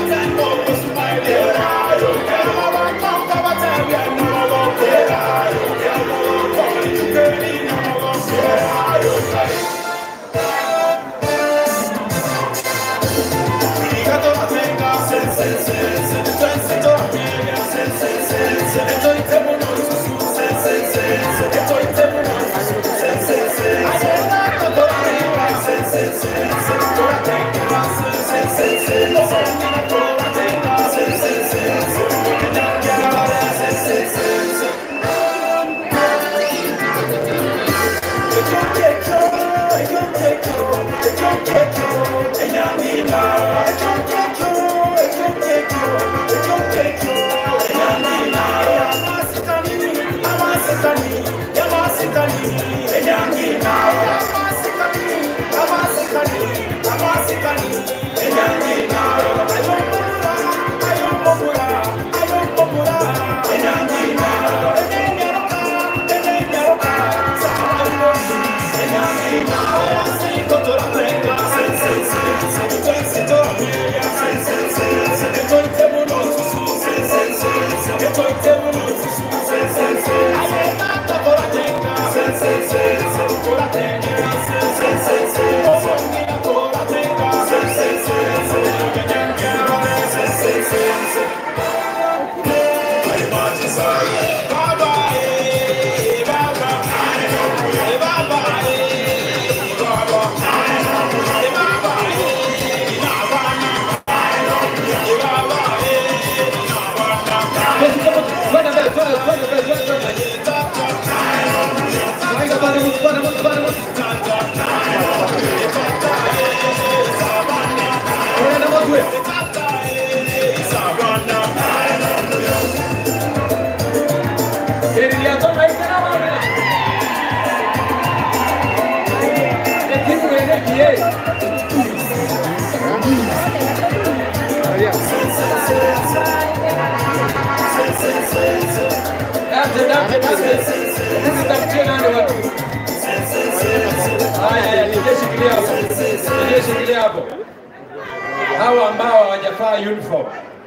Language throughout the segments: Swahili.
Hawa ambao hawajavaa uniform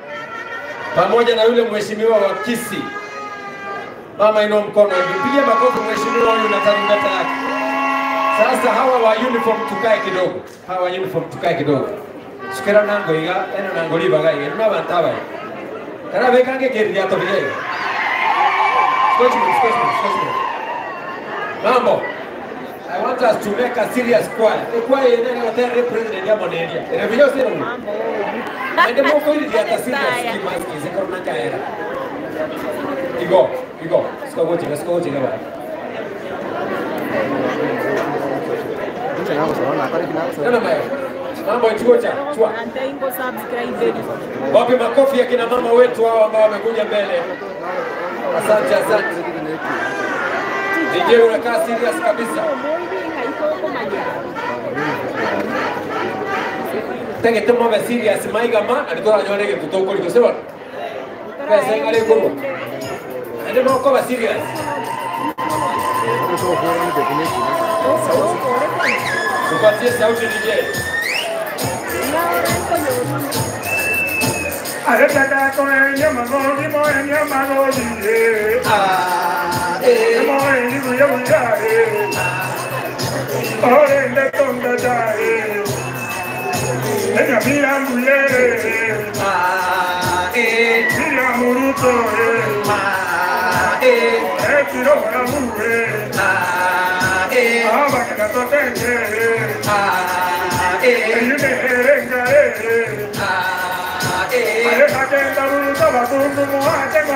pamoja na yule mheshimiwa wa Kisii, mama inua mkono, pigia makofi mheshimiwa huyu na tarumbeta yake. Sasa hawa wa uniform tukae kidogo, hawa wa uniform tukae kidogo. Shikira nango iga, eno nango libaga iga, na bantaba. Kana bekange keria to bile. Scotch. Mambo. I want us to make a serious choir. The choir is not the president ya Monelia. Revio sino. Ende mo ko ili ya serious kimaski se korna kaera. Igo. Skochi ngaba. Nana mayo. Mambo chua. Wapi makofi ya kina mama wetu hao ambao wamekuja mbele. Asante. DJ unakaa serious kabisa. Tenge temo be serious maiga ma alikuwa anyorege kutoko liko sewa. Pesa ingale kurwa. Ende mo ko ba serious. Tupatie sauti DJ. Aretaka con ella magoli moya magoli moya ni buya ore le tonda dai ella mira mulere mira muruto tiro la mure aba que no toque ella me renga I can't do the bathroom, I can't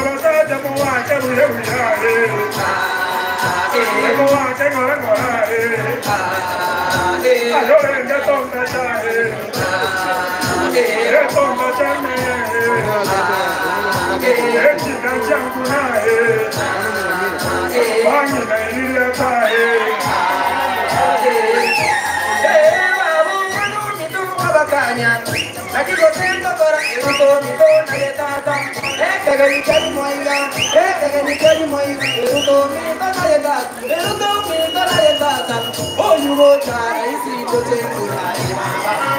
Aquí lo siento para que no todo mi de tata. Que ni que ni moiga, que ni que ni moiga. Pero todo mi tata de tata, pero todo mi tata de tata. Oh, you go try, I see the thing.